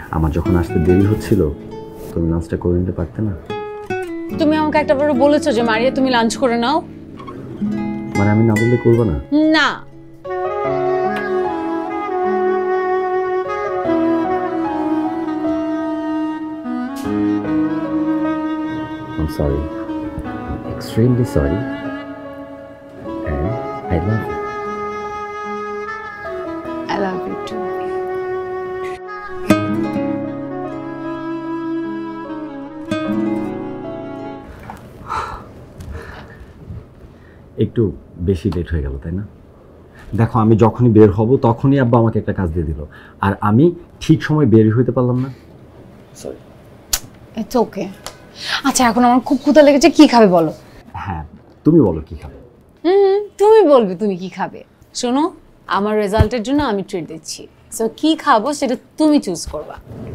আমার যখন আসতে দেরি হচ্ছিল তুমি লাঞ্চটা করে নিতে পারতে না? তুমি আমাকে একটা বার বলেছো যে মারিয়া তুমি লাঞ্চ করে নাও, মানে আমি না বললে করবে না? না I'm sorry. Extremely sorry. And I love you. I love you too. একটু বেশি লেট হয়ে গেল তাই না? দেখো আমি যখনই বের হব তখনই আব্বা আমাকে একটা কাজ দিয়ে দিল, আর আমি ঠিক সময় বের হইতে পারলাম না। সরি। It's okay. আচ্ছা এখন আমার খুব ক্ষুধা লেগেছে, কি খাবে বলো? হ্যাঁ তুমি বলো কি খাবে। তুমি বলবে তুমি কি খাবে। শোনো, আমার রেজাল্টের জন্য আমি ট্রিট দিচ্ছি, সো কি খাবো সেটা তুমি চুজ করবা।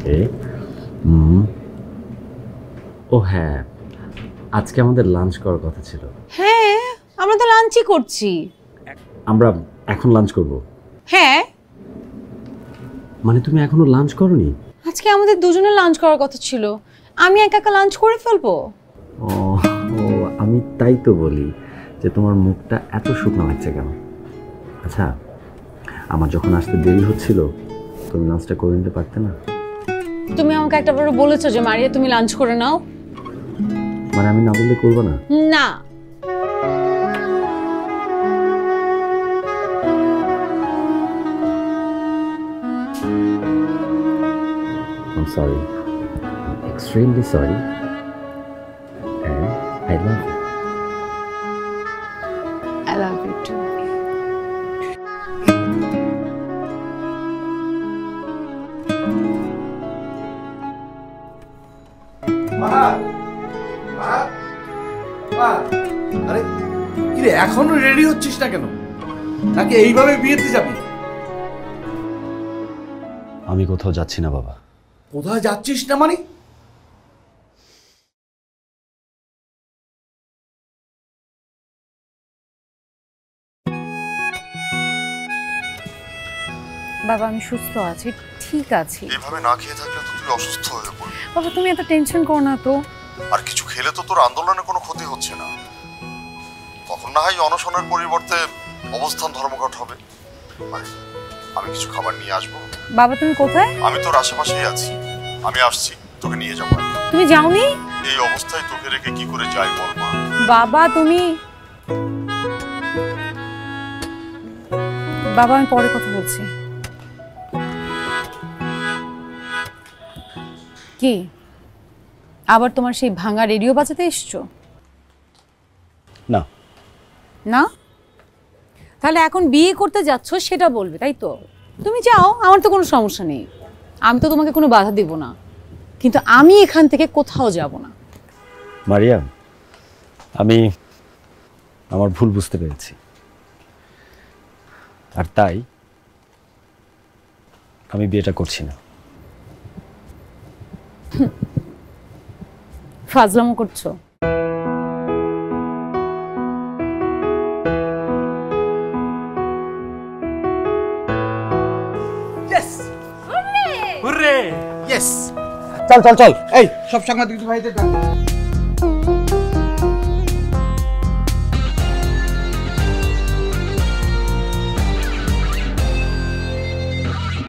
ও হ্যাঁ, আজকে আমাদের লাঞ্চ করার কথা ছিল। হ্যাঁ আমরা তো লাঞ্চই করছি। আমরা এখন লাঞ্চ করব? হ্যাঁ। মানে তুমি এখনো লাঞ্চ করোনি? আজকে আমাদের দুজনের লাঞ্চ করার কথা ছিল, আমি একা একা লাঞ্চ করে ফেলবো। ও আমি তাই তো বলি যে তোমার মুখটা এত শুকনো লাগছে কেন। আচ্ছা আমার যখন আসতে দেরি হচ্ছিল তুমি লাঞ্চটা করে নিতে পারতে না? তুমি আমাকে একটা বার বলেছো যে মারিয়া তুমি লাঞ্চ করে নাও, মানে আমি না বললে করবে না? না I'm sorry. Extremely sorry. And I love you. I love you too. আরে কিরে এখনো রেডি হচ্ছিস না কেন? নাকি এইভাবে বিয়েতে যাবি? আমি কোথাও যাচ্ছি না বাবা। কোথায় যাচ্ছিস না মানে? বাবা আমি সুস্থ আছি, ঠিক আছি। এইভাবে না খেয়ে থাকলে তো তুই অসুস্থ হয়ে পড়বি। বাবা তুমি এত টেনশন করো না তো। আর কিছু খেলে তো তোর আন্দোলনে কোনো ক্ষতি হচ্ছে না। তখন না হয় অনশনের পরিবর্তে অবস্থান ধর্মঘট হবে। আমি কিছু খাবার নিয়ে আসবো। বাবা তুমি কোথায়? আমি তোর আশেপাশেই আছি, আমি আসছি, তোকে নিয়ে যাবো। তুমি যাওনি? এই অবস্থায় তোকে রেখে কি করে যাই বল মা? বাবা তুমি, বাবা আমি পরে কথা বলছি। কি আবার তোমার সেই ভাঙা রেডিও বাজাতে এসছো? না না তাহলে এখন বিয়ে করতে যাচ্ছ সেটা বলবে, তাই তো? তুমি যাও, আমার তো কোনো সমস্যা নেই, আমি তো তোমাকে কোনো বাধা দেব না, কিন্তু আমি এখান থেকে কোথাও যাব না। মারিয়া আমি আমার ভুল বুঝতে পেরেছি, আর তাই আমি বিয়েটা করছি না। ফাজলামো করছো? চল চল চল, এই সব সাংবাদিক ভাইদের